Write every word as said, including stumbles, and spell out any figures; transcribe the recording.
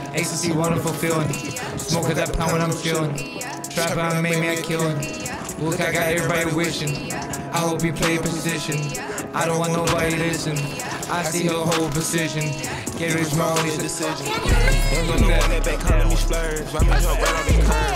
Ecstasy, wonderful feeling. Smoke of that pound when I'm feeling. Trap out made me a killing. Look, I got everybody wishing. I hope you play position. I don't want nobody to listen. I see your whole position. Get rich, my only decision. Ain't no one that back calling me splurge. Run me jump right on the curb.